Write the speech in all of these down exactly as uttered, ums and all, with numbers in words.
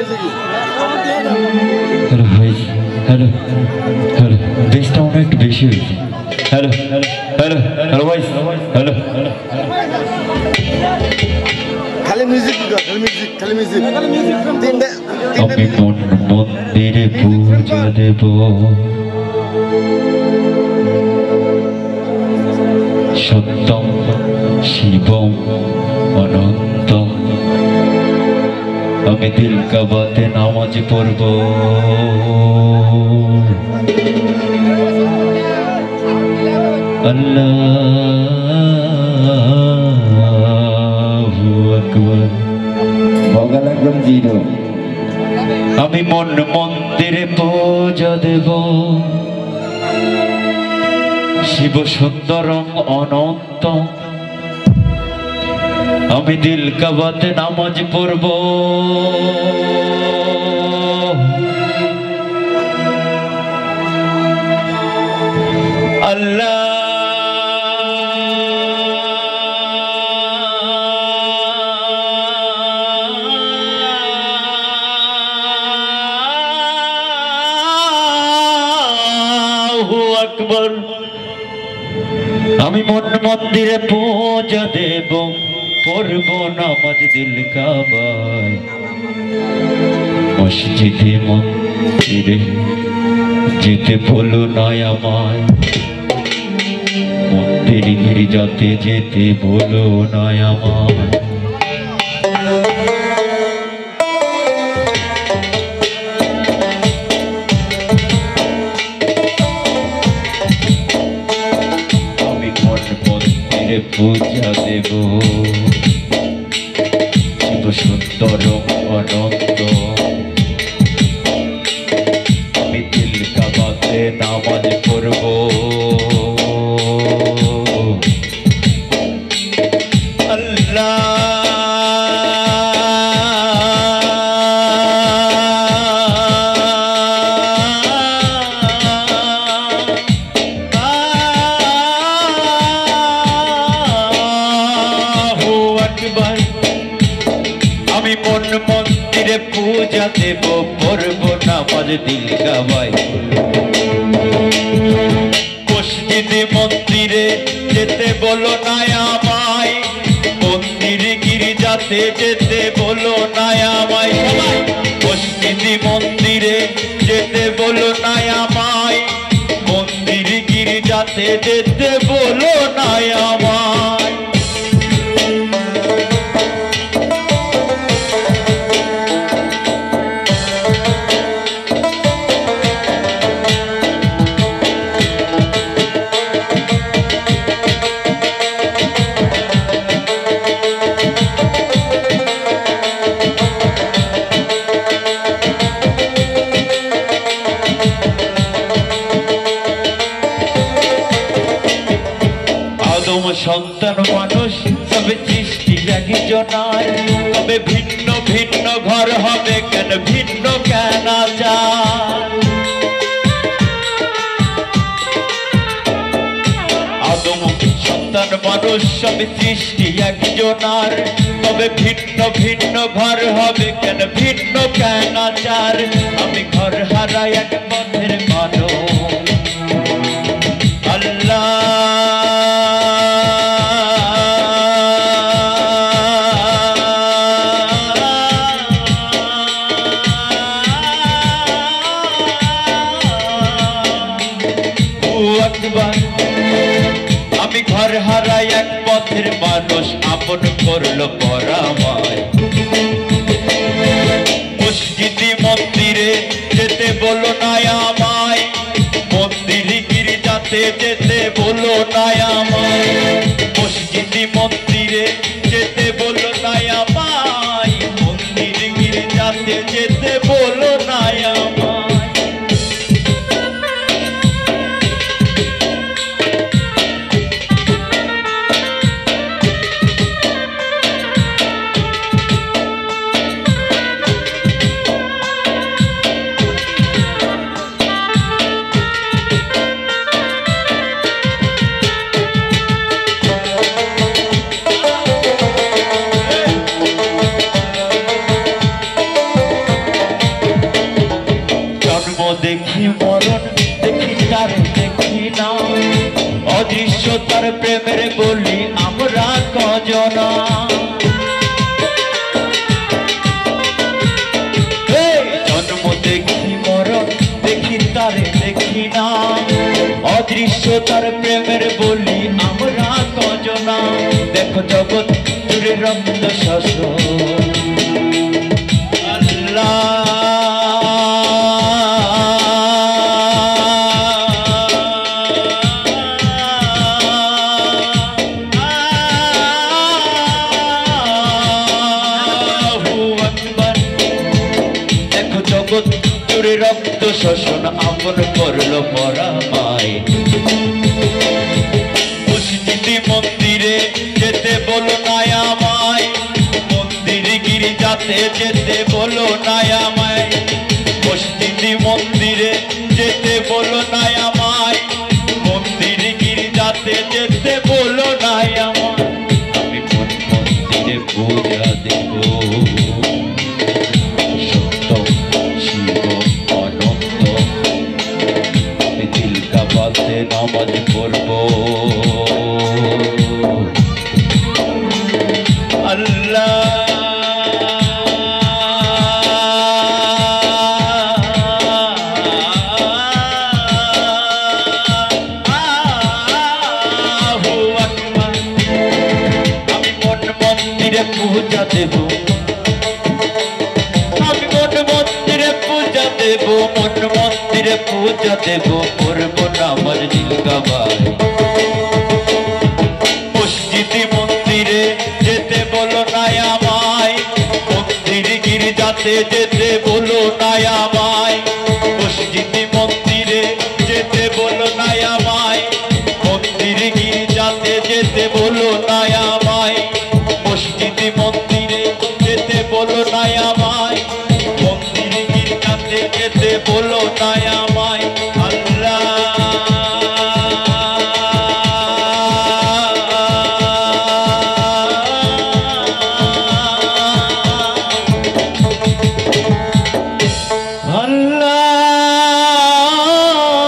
Hello ভাই, hello hello, বেসটা মনে একটু বেশি হয়েছে। হ্যালো হ্যালো হ্যালো হ্যালো ভাই, হ্যালো হ্যালো। খালি মিউজিক খালি মিউজিক খালি মিউজিক তিনটা আমি মন মন্দিরে পূজা দেব, সত্যম শিবম অনন্তম। আমি দিল কাবাতে নামাজ পড়ব, আল্লাহু আকবার। বগাল একদম জিরো। আমি মন মন্দিরে পূজা দেব, শিব সুন্দরম অনন্ত। আমি দিল কাবাতে নামাজ পড়ব, আল্লাহ আকবার। আমি মন মন্দিরে পূজা দেব, পড়ব নামাজ দিল কাবায়। মসজিদে মন্দিরে যেতে বলো নাই আমায়, মন্দির গির্জাতে যেতে বলো নাই আমায়। পূজা দেব, শিব সুন্দর অনন্ত। আমি দিল কাবাতে নামাজ পড়ব, আল্লাহ আমি মন মন্দিরে পূজা দেব, পড়ব নামাজ দিল কাবায়। মসজিদে মন্দিরে যেতে বলো না আমায়, মন্দির গির্জাতে যেতে বলো না আমায়। মসজিদে মন্দিরে যেতে বলো না আমায়, মন্দির গির্জাতে যেতে বলো না আমায়। সন্তান মানুষ সবে সৃষ্টি একজনার, তবে ভিন্ন ভিন্ন ঘর হবে কেন, ভিন্ন কেন আচার। আদম সন্তান মানুষ সবে সৃষ্টি একজনার, তবে ভিন্ন ভিন্ন ঘর হবে কেন, ভিন্ন কেন আচার। আমি ঘর হারাই এক পথের মানুষ, আল্লাহ আমি ঘর হারাই এক পথের মানুষ, আপন করলো পরামায়। মসজিদে মন্দিরে যেতে বলো না আমায়, মন্দির গির্জাতে যেতে বলো না আমায়। মসজিদে মন্দিরে যেতে বলো না আমায়, মন্দির গির্জাতে যেতে বলো না আমায়। দেখি মরণ দেখি তার দেখি না অদৃশ্য তার প্রেমের বলি আমরা কজনা জন্ম দেখি মরণ দেখি তারে দেখি না অদৃশ্য তার প্রেমের বলি আমরা কজনা দেখো জগৎ জুড়ে রক্ত শাসন রক্ত শোষণ আপন করলো পরামায় মসজিদি মন্দিরে যেতে বলো না আমায় মন্দির গির্জাতে যেতে বলো না আমায় মসজিদি মন্দিরে যেতে বলো না আমায় মন্দির গির্জাতে যেতে বলো না আমায় আমি কোন মন্দিরে পূজা দেব নামাজ পড়ব আল্লাহ আমি কোন মন্দিরে পূজা দেব আমি কোন মন্দিরে পূজা দেব মন মন্দিরে পূজা দেব করব নামাজ নীলগাবাই মসজিদি মন্দিরে যেতে বলো না আমায় মন্দির গির্জাতে যেতে বলো না আমায় মসজিদি মন্দিরে যেতে বলো না আমায় মন্দির গির্জাতে যেতে বলো না আমায় মসজিদি মন্দিরে যেতে বলো না আমায় মন্দির গির্জাতে যেতে বলো না আমায় আল্লাহ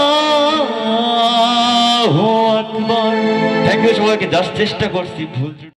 আল্লাহু আকবার। থ্যাংক ইউ সবাইকে, জাস্ট চেষ্টা করছি ভুল